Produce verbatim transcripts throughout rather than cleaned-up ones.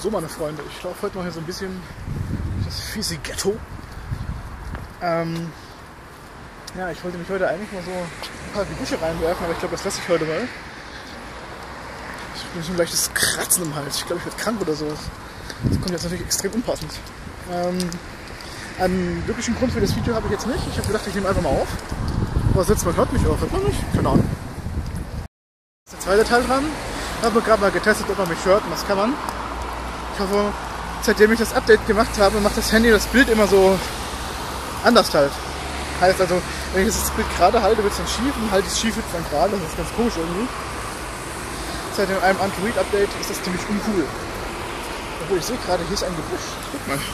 So, meine Freunde, ich laufe heute mal hier so ein bisschen das fiese Ghetto. Ähm, ja, ich wollte mich heute eigentlich mal so ein paar Gebüsche reinwerfen, aber ich glaube, das lasse ich heute mal. Ich bin so ein leichtes Kratzen im Hals. Ich glaube, ich werde krank oder so. Das kommt jetzt natürlich extrem unpassend. Ähm, einen wirklichen Grund für das Video habe ich jetzt nicht. Ich habe gedacht, ich nehme einfach mal auf. Aber sitzt man, hört mich auch. Hört man mich? Keine Ahnung. Das ist der zweite Teil dran. Ich habe gerade mal getestet, ob man mich hört und das kann man. Ich hoffe, seitdem ich das Update gemacht habe, macht das Handy das Bild immer so anders halt. Heißt also, wenn ich das Bild gerade halte, wird es dann schief und halte ich es schief, wird es dann gerade. Das ist ganz komisch irgendwie. Seit einem Android-Update ist das ziemlich uncool. Obwohl ich sehe gerade, hier ist ein Gebüsch. Guck mal.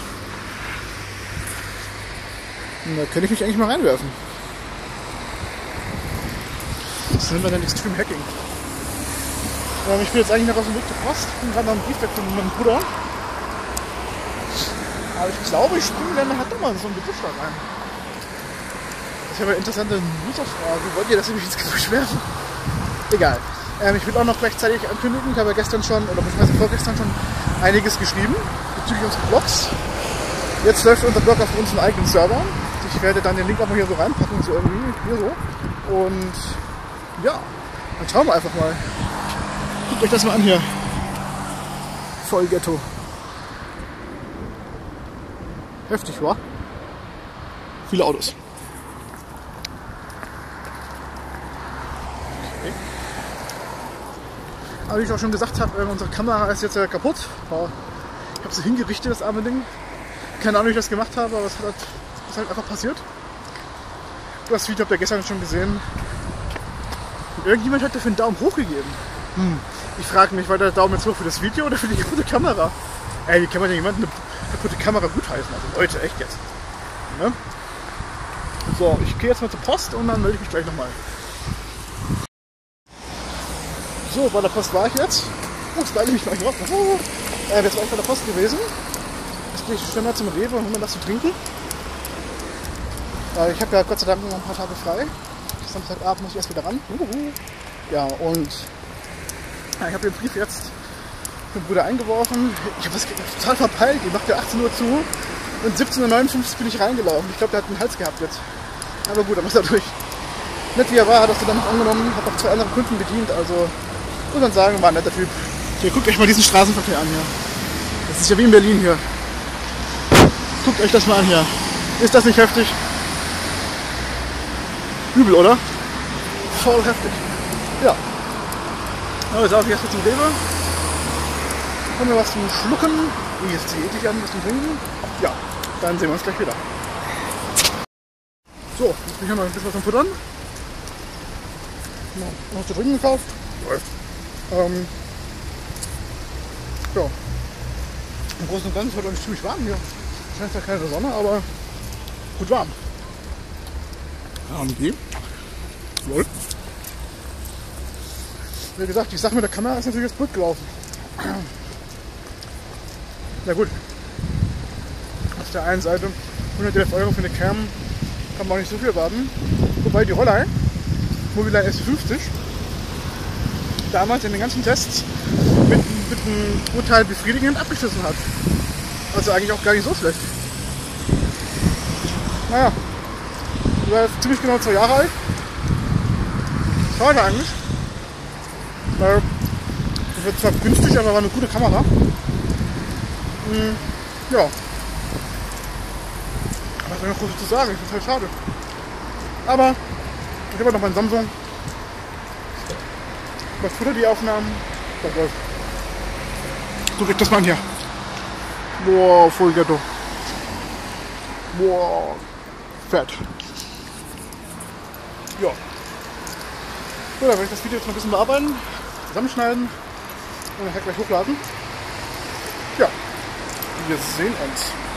Und da könnte ich mich eigentlich mal reinwerfen. Das nennt man dann Extreme Hacking. Ähm, ich bin jetzt eigentlich noch auf dem Weg zur Post. Ich bin gerade noch im Briefweg von meinem Bruder. Aber ich glaube, ich springe dann halt doch mal so ein Gebüsch da rein. Ich habe eine interessante Userfrage. Wollt ihr, dass ich mich ins Gebüsch werfe? Egal. Ähm, ich will auch noch gleichzeitig ankündigen, ich habe ja gestern schon, oder beziehungsweise vorgestern schon einiges geschrieben bezüglich unseres Blogs. Jetzt läuft unser Blog auf unseren eigenen Server. Ich werde dann den Link auch mal hier so reinpacken, so irgendwie, hier so. Und ja, dann schauen wir einfach mal. Guckt euch das mal an hier. Voll Ghetto. Heftig, wa? Viele Autos. Okay. Aber wie ich auch schon gesagt habe, unsere Kamera ist jetzt ja kaputt. Ich habe sie hingerichtet, das arme Ding. Keine Ahnung, wie ich das gemacht habe, aber es hat, ist halt einfach passiert. Das Video habt ihr gestern schon gesehen. Und irgendjemand hat dafür einen Daumen hoch gegeben. Hm. Ich frage mich, war der Daumen jetzt hoch für das Video oder für die kaputte Kamera? Ey, wie kann man denn jemanden eine kaputte Kamera gutheißen? Also Leute, echt jetzt. Ne? So, ich gehe jetzt mal zur Post und dann melde ich mich gleich nochmal. So, bei der Post war ich jetzt. Oh, jetzt beeile ich mich gleich noch. Oh, äh, jetzt war ich bei der Post gewesen. Jetzt gehe ich schnell mal zum Rewe und hol mir was zu trinken. Äh, ich habe ja Gott sei Dank noch ein paar Tage frei. Samstagabend muss ich erst wieder ran. Uhuhu. Ja, und ja, ich habe den Brief jetzt für den Bruder eingeworfen. Ich habe das total verpeilt. Die macht ja achtzehn Uhr zu und siebzehn Uhr neunundfünfzig bin ich reingelaufen. Ich glaube, der hat einen Hals gehabt jetzt. Aber gut, aber ist natürlich nett wie er war, hat das dann noch angenommen. Hat auch zwei andere Kunden bedient. Also muss man sagen, war ein netter Typ. Hier, guckt euch mal diesen Straßenverkehr an hier. Das ist ja wie in Berlin hier. Guckt euch das mal an hier. Ist das nicht heftig? Übel, oder? Voll heftig. Ja. Aber jetzt auch erst mal zum Rewe. Haben wir was zum Schlucken. Jetzt sehe ich an, was zum Trinken. Ja, dann sehen wir uns gleich wieder. So, jetzt bin ich noch ein bisschen was zum Futtern. Noch zu trinken gekauft. Ähm, ja. Im Großen und Ganzen ist es heute ziemlich warm hier. Scheint ja keine Sonne, aber gut warm. Ja, und die? Lol. Wie gesagt, die Sache mit der Kamera ist natürlich jetzt blöd gelaufen. Na gut. Auf der einen Seite hundertelf Euro für eine Cam kann man auch nicht so viel erwarten. Wobei die Rollei, Mobileye S fünfzig, damals in den ganzen Tests mit, mit einem Urteil befriedigend abgeschlossen hat. Also eigentlich auch gar nicht so schlecht. Naja, die war jetzt ziemlich genau zwei Jahre alt. Schade eigentlich. Weil das wird zwar günstig, aber war eine gute Kamera. Hm, ja. Was soll ich noch groß zu sagen? Ich finde es halt schade. Aber ich habe noch meinen Samsung. Was futtert die Aufnahmen? Das läuft. Guckt euch das mal an hier. Boah, voll Ghetto. Boah, fett. Ja. So, dann werde ich das Video jetzt noch ein bisschen bearbeiten, zusammenschneiden und dann gleich hochladen. Ja, wir sehen uns.